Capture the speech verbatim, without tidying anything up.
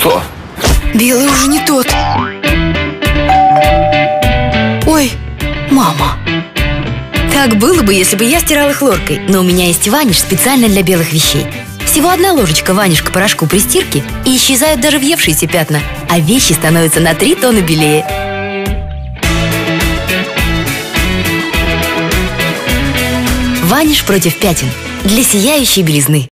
О. Белый уже не тот. Ой, мама. Так было бы, если бы я стирала хлоркой. Но у меня есть ваниш специально для белых вещей. Всего одна ложечка ванишка порошку при стирке, и исчезают даже въевшиеся пятна, а вещи становятся на три тона белее. Ваниш против пятен. Для сияющей белизны.